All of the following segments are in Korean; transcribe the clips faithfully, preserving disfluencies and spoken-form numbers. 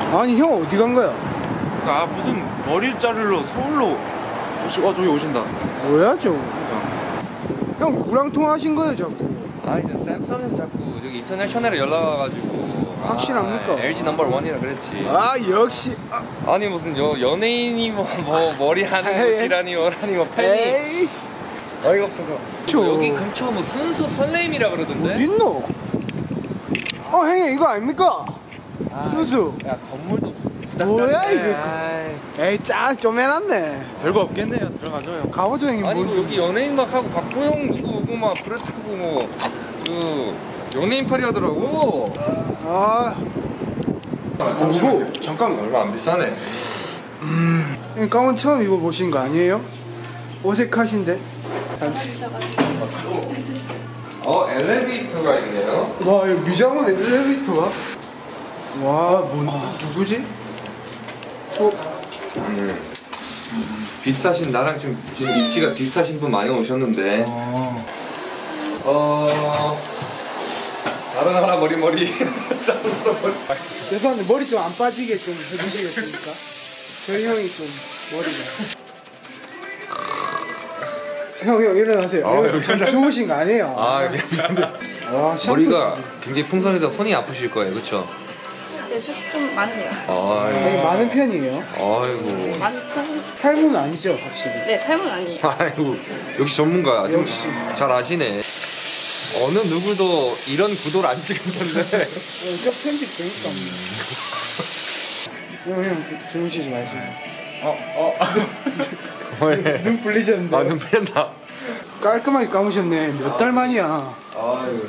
아니 형 어디 간 거야? 아 무슨 머리를 자르러 서울로 오시, 어 저기 오신다. 뭐야 저거? 형 누구랑 통화하신 거예요 자꾸? 아 이제 샘성에서 자꾸 여기 인터내셔널에 연락 와가지고. 확실합니까? 아, 엘지 넘버 원이라 그랬지. 아 역시. 아. 아니 무슨 여, 연예인이 뭐, 뭐 머리 하는 곳이라니 뭐라니 뭐 팬이. 에이. 어이가 없어서. 저... 여기 근처 뭐 순수 설레임이라 그러던데. 어딨노? 어 형님 이거 아닙니까? 아, 순수. 야 건물도 뭐야 이거? 아이. 에이 짱좀 해놨네. 별거 없겠네요. 들어가죠 형. 가보죠 형님. 아니 뭘... 뭐 여기 연예인 막 하고 박보영 누구 오고 막 그렇다고 뭐 그 연예인 팔이 하더라고. 아. 잠시만요. 잠깐만. 얼마 안 비싸네. 음. 형님 가운 처음 입어보신 거 아니에요? 어색하신데? 어 엘리베이터가 있네요. 와 여기 미장원 엘리베이터가? 와 뭐, 누구지? 어? 음. 비슷하신 나랑 좀 지금 입지가 비슷하신 분 많이 오셨는데. 어. 어. 다른 하나 머리 머리. 죄송한데 머리 좀 안 빠지게 좀 해주시겠습니까? 저희 형이 좀 머리가. 형, 형 일어나세요. 아, 형, 주무신 거 아니에요? 아 미안합니다. 와, 머리가 굉장히 풍성해서 손이 아프실 거예요, 그렇죠? 네, 숱이 좀 많으세요. 되게 많은 편이에요. 아이고. 많죠? 탈모는 아니죠, 확실히. 네, 탈모는 아니에요. 아이고 역시 전문가야. 좀 역시. 잘 아시네. 어느 누구도 이런 구도를 안 찍은 건데. 저 편집 되니까. 형, 형, 주무시지 마시고. 어, 어. 왜? 눈 풀리셨는데. 아, 눈 풀렸나? 깔끔하게 감으셨네. 몇 달 만이야. 아유.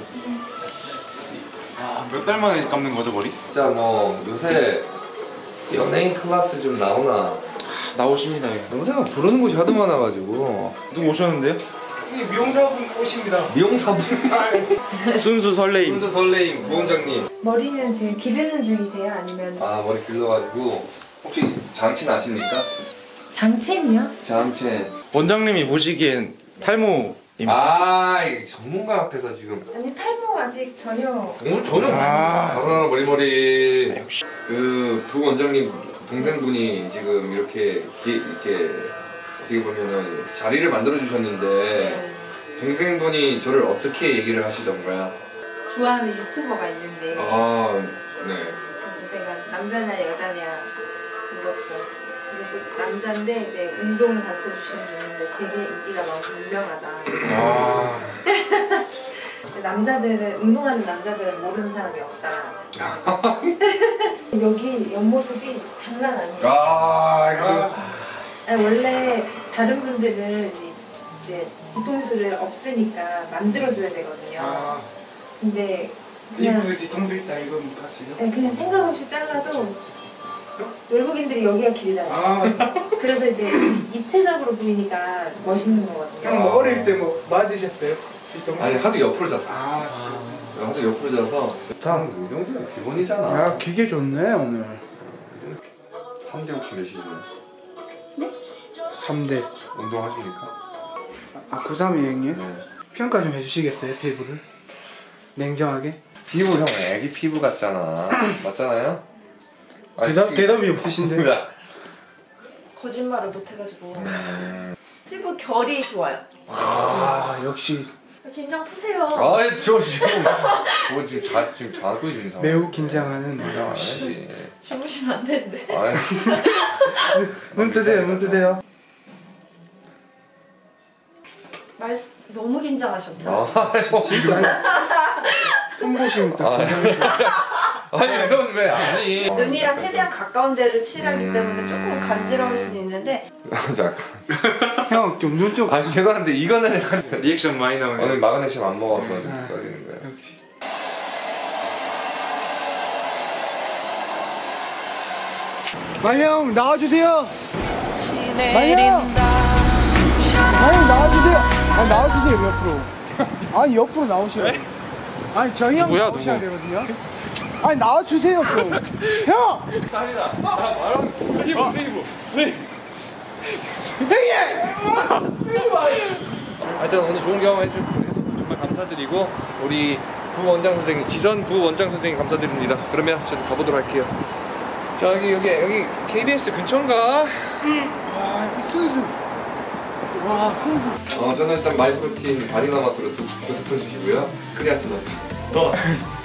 몇 달 만에 감는 거죠 머리? 진짜 뭐 요새 연예인 클래스 좀 나오나. 나오십니다 형. 영상을 부르는 곳이 하도 많아가지고. 누구 오셨는데요? 이 미용사분 오십니다. 미용사분. 순수 설레임. 순수 설레임 부원장님. 머리는 지금 기르는 중이세요? 아니면 아 머리 길러가지고 혹시 장친 아십니까? 장첸이요? 장친. 원장님이 보시기엔 탈모입니다. 아 이게 전문가 앞에서 지금. 아니 탈모 아직 전혀. 오늘 저는 아. 다른 하나 머리머리. 역시 그 부원장님 동생분이 지금 이렇게 기, 이렇게 어떻게 보면은 자리를 만들어 주셨는데 동생분이 저를 어떻게 얘기를 하시던가요? 좋아하는 유튜버가 있는데 아 네. 그래서 제가 남자냐 여자냐 물었죠. 그리고 남자인데 이제 운동을 가르쳐 주시는 분인데 되게 인기가 많고 유명하다. 아. 남자들은 운동하는 남자들은 모르는 사람이 없다. 여기 옆모습이 장난 아니에요. 아 이거. 아니, 원래 다른 분들은 이제 뒤통수를 없애니까 만들어줘야 되거든요. 아, 근데 그냥, 이분의 뒤통수 있다 이겁니까 지금? 네, 그냥 생각 없이 잘라도 외국인들이 여기가 길잖아요. 아, 그래서 이제 입체적으로 보이니까 멋있는 거거든요. 형 뭐 어릴 때 뭐 맞으셨어요? 뒤통수? 아니 하도 옆으로 잤어. 아, 하도 옆으로 자서. 참 이 정도면 기본이잖아. 야 기계 좋네 오늘. 삼 대 혹시 몇이시나요? 네? 삼 대. 운동하십니까? 아 구삼이 형님? 네. 평가 좀 해주시겠어요 피부를? 냉정하게? 피부 형 애기 피부 같잖아. 맞잖아요? 아니, 대답, 지금- 대답이 없으신데? 거짓말을 못해가지고 음... 피부 결이 좋아요. 아 역시 긴장 푸세요. 아이 저 지금 저 지금 자 지금 자고 있는 상황. 매우 긴장하는 야, 아니지. 주무시면 안 되는데. 아이. 눈 뜨세요 눈 뜨세요. 말 너무 긴장하셨다. 아, 진짜 아니 손 보시면 딱 아니 이건 왜 아니? 눈이랑 최대한 가까운 데를 칠하기 음. 때문에 조금 간지러울 수는 있는데 잠깐. 형좀 눈 좀. 아니 죄송한데 이거는 리액션 많이 나오네요. 오늘 마그네슘 안 먹어서 좀 걸리는 거예요. 역시. 말령 나와주세요. 말령. 말령 나와주세요. 아 나와주세요 옆으로. 아니 옆으로 나오셔야 돼. 아니 저희 형 누구야, 나오셔야 누구? 되거든요. 아니 나와주세요 좀. 형. 짱이다. 아 말하면 스티브 스티브. 하여튼 오늘 좋은 경험 해주셔서 정말 감사드리고 우리 부원장 선생님 지선 부원장 선생님 감사드립니다. 그러면 저는 가보도록 할게요. 저기 여기 여기 케이비에스 근처인가? 와 여기 순수. 와 순수. 어 저는 일단 마이프로틴 바닐라 맛으로 두, 두 스푼 주시고요. 크리아틴 넣었어요. 너